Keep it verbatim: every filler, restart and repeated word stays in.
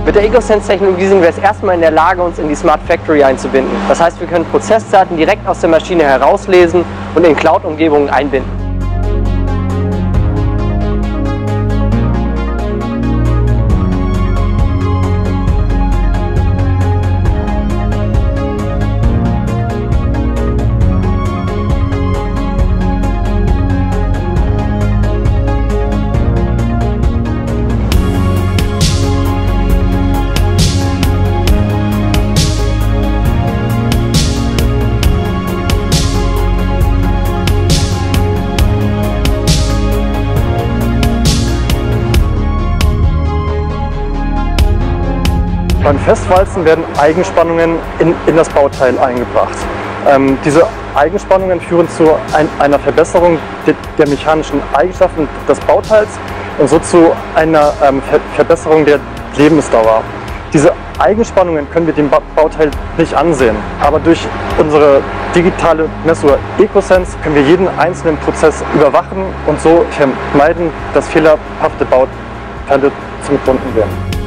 Mit der EcoSense-Technologie sind wir jetzt erstmal in der Lage, uns in die Smart Factory einzubinden. Das heißt, wir können Prozessdaten direkt aus der Maschine herauslesen und in Cloud-Umgebungen einbinden. Beim Festwalzen werden Eigenspannungen in, in das Bauteil eingebracht. Ähm, diese Eigenspannungen führen zu ein, einer Verbesserung de, der mechanischen Eigenschaften des Bauteils und so zu einer ähm, Ver Verbesserung der Lebensdauer. Diese Eigenspannungen können wir dem ba Bauteil nicht ansehen, aber durch unsere digitale Messuhr EcoSense können wir jeden einzelnen Prozess überwachen und so vermeiden, dass fehlerhafte Bauteile zum Kunden werden.